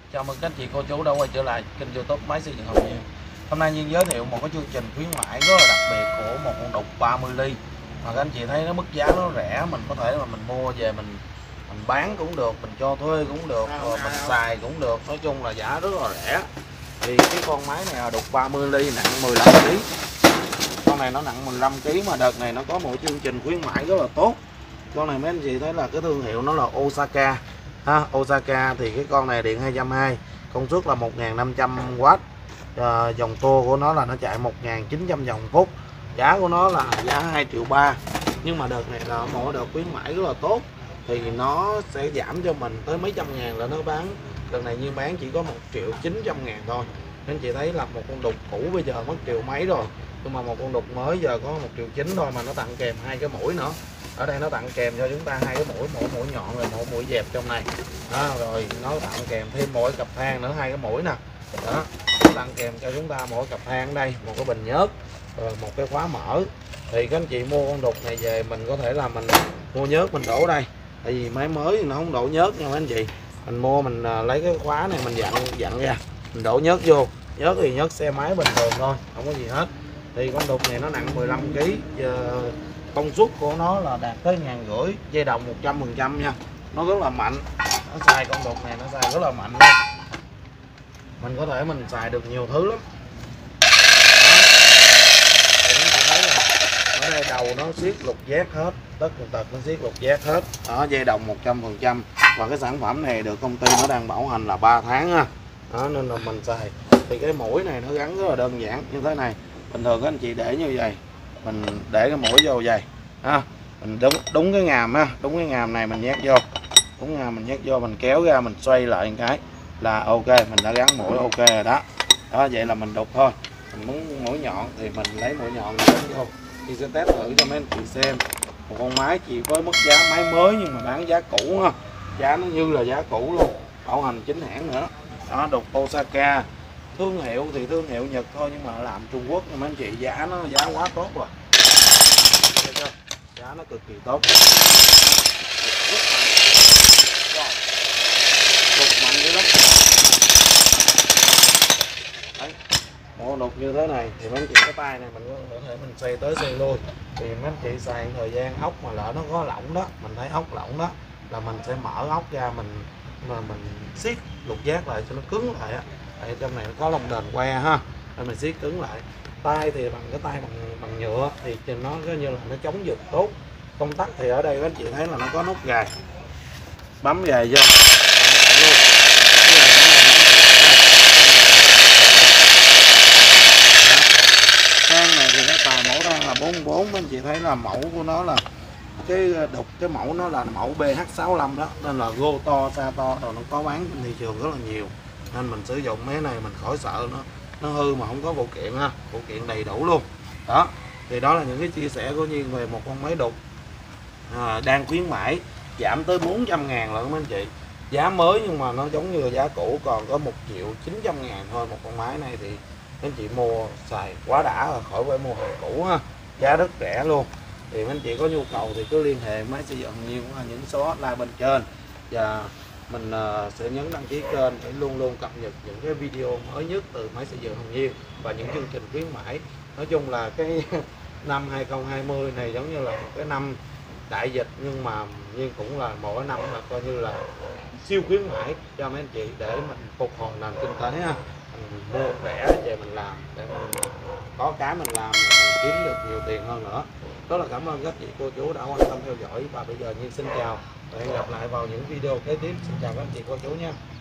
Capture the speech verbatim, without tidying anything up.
Chào mừng các anh chị cô chú đã quay trở lại kênh YouTube Máy Xây Dựng Hồng Nhiên. Hôm nay Nhiên giới thiệu một cái chương trình khuyến mãi rất là đặc biệt của một con đục ba mươi ly. Mà các anh chị thấy nó mức giá nó rẻ, mình có thể là mình mua về mình mình bán cũng được, mình cho thuê cũng được, rồi mình xài cũng được. Nói chung là giá rất là rẻ. Thì cái con máy này là đục ba mươi ly, nặng mười lăm ký. Con này nó nặng mười lăm ký mà đợt này nó có một chương trình khuyến mãi rất là tốt. Con này mấy anh chị thấy là cái thương hiệu nó là Osaka. Ha, Osaka thì cái con này điện hai trăm hai mươi, công suất là một nghìn năm trăm oát, à, dòng tua của nó là nó chạy một nghìn chín trăm vòng phút, giá của nó là giá hai triệu ba. Nhưng mà đợt này là một đợt khuyến mãi rất là tốt thì nó sẽ giảm cho mình tới mấy trăm ngàn là nó bán. Đợt này như bán chỉ có một triệu chín trăm ngàn thôi. Nên chị thấy là một con đục cũ bây giờ mất triệu mấy rồi, nhưng mà một con đục mới giờ có một triệu chín thôi, mà nó tặng kèm hai cái mũi nữa. Ở đây nó tặng kèm cho chúng ta hai cái mũi, mỗi mũi nhọn rồi mỗi mũi dẹp trong này đó, rồi nó tặng kèm thêm mỗi cặp than nữa, hai cái mũi nè đó, nó tặng kèm cho chúng ta mỗi cặp than ở đây, một cái bình nhớt rồi một cái khóa mở. Thì các anh chị mua con đục này về mình có thể là mình mua nhớt mình đổ đây, tại vì máy mới thì nó không đổ nhớt nha các anh chị. Mình mua mình lấy cái khóa này mình dặn dặn ra, mình đổ nhớt vô. Nhớt thì nhớt xe máy bình thường thôi, không có gì hết. Thì con đục này nó nặng mười lăm ký, giờ công suất của nó là đạt tới ngàn rưỡi, dây đồng một trăm phần trăm nha. Nó rất là mạnh, nó xài con đục này nó xài rất là mạnh luôn. Mình có thể mình xài được nhiều thứ lắm. Ở đây đầu nó siết lục giác hết, tất cả tật nó siết lục giác hết. Đó, dây đồng một trăm phần trăm. Và cái sản phẩm này được công ty nó đang bảo hành là ba tháng ha. Đó, nên là mình xài. Thì cái mũi này nó gắn rất là đơn giản như thế này. Bình thường các anh chị để như vậy, mình để cái mũi vô vậy ha, mình đúng đúng cái ngàm ha, đúng cái ngàm này mình nhét vô, đúng ngàm mình nhét vô, mình kéo ra mình xoay lại một cái là ok, mình đã gắn mũi ok rồi đó. Đó, vậy là mình đục thôi. Mình muốn mũi nhọn thì mình lấy mũi nhọn mình gắn vô. Thì sẽ test thử cho mấy anh chị xem một con máy chỉ với mức giá máy mới nhưng mà bán giá cũ ha, giá nó như là giá cũ luôn, bảo hành chính hãng nữa. Đó, đục Osaka. Thương hiệu thì thương hiệu Nhật thôi nhưng mà làm Trung Quốc nha mấy anh chị, giá nó giá quá tốt rồi. Giá nó cực kỳ tốt. Rất mạnh. Wow. Đục mạnh dữ lắm. Đấy. Một đục như thế này thì mấy anh chị cái tay này mình có thể mình xoay tới xoay lui. Thì mấy anh chị xài thời gian ốc mà lỡ nó có lỏng đó, mình thấy ốc lỏng đó là mình sẽ mở ốc ra, mình mà mình siết lục giác lại cho nó cứng lại á. Tại trong này nó có lông đền que ha, nên mình siết cứng lại. Tay thì bằng cái tay bằng bằng nhựa thì nó coi như là nó chống giật tốt. Công tắc thì ở đây các anh chị thấy là nó có nút gài, bấm gài vô than này thì nó tài mẫu than là bốn bốn. Anh chị thấy là mẫu của nó là cái đục, cái mẫu nó là mẫu B H sáu lăm đó, nên là gô to xa to rồi nó có bán trên thị trường rất là nhiều, nên mình sử dụng máy này mình khỏi sợ nó nó hư mà không có phụ kiện ha, phụ kiện đầy đủ luôn. Đó, thì đó là những cái chia sẻ của Nhiên về một con máy đục à, đang khuyến mãi giảm tới bốn trăm ngàn lận mấy anh chị. Giá mới nhưng mà nó giống như là giá cũ, còn có một triệu chín trăm ngàn thôi. Một con máy này thì anh chị mua xài quá đã rồi, khỏi phải mua hàng cũ ha, giá rất rẻ luôn. Thì mấy anh chị có nhu cầu thì cứ liên hệ Máy Xây Dựng Hồng Nhiên qua những số hotline bên trên, và mình sẽ nhấn đăng ký kênh để luôn luôn cập nhật những cái video mới nhất từ Máy Xây Dựng Hồng Nhiên và những chương trình khuyến mãi. Nói chung là cái năm hai không hai không này giống như là một cái năm đại dịch, nhưng mà nhưng cũng là mỗi năm là coi như là siêu khuyến mãi cho mấy anh chị để mình phục hồi nền kinh tế ha. Mình mua rẻ về mình làm để mình có cái mình làm mình kiếm được nhiều tiền hơn nữa. Rất là cảm ơn các chị cô chú đã quan tâm theo dõi, và bây giờ Nhiên xin chào và hẹn gặp lại vào những video kế tiếp. Xin chào các chị cô chú nha.